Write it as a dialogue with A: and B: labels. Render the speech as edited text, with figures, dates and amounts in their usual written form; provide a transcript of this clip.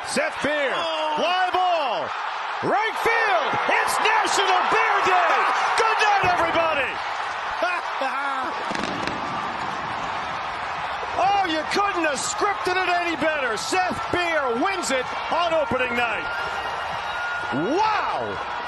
A: Seth Beer, fly ball, right field. It's National Beer Day. Good night, everybody. Oh, you couldn't have scripted it any better. Seth Beer wins it on opening night. Wow.